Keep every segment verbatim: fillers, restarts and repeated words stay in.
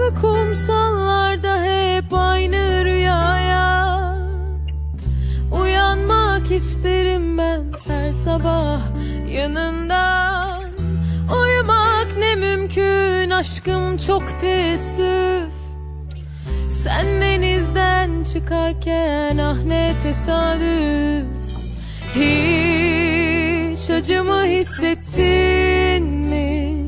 kumsallarda hep aynı rüyaya. Uyanmak isterim ben her sabah yanından. Uyumak ne mümkün aşkım, çok teessüf. Sen denizden çıkarken ah ne tesadüf. Hiç acımı hissettin mi?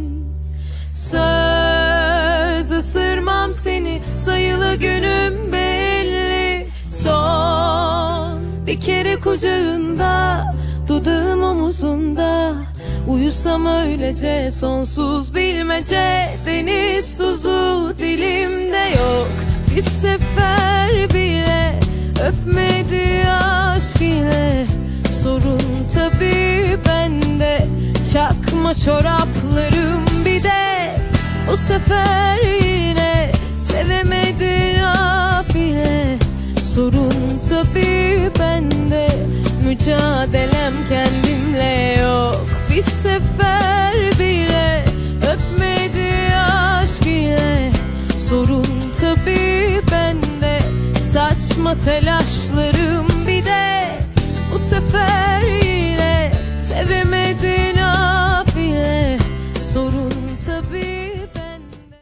Söz ısırmam seni, sayılı günüm belli. Son bir kere kucağında, dudağım omuzunda. Uyusam öylece sonsuz bilmece. Deniz tuzu dilimde yok, bir sefer bile öpmedi aşk ile. Sorun tabii bende, çakma çoraplarım bir de. O sefer yine sevemedin afile. Sorun tabii bende, mücadelem kendimle yok. Bir sefer bile öpmedi aşk ile. Sorun tabii bende, saçma telaşlarım bir de.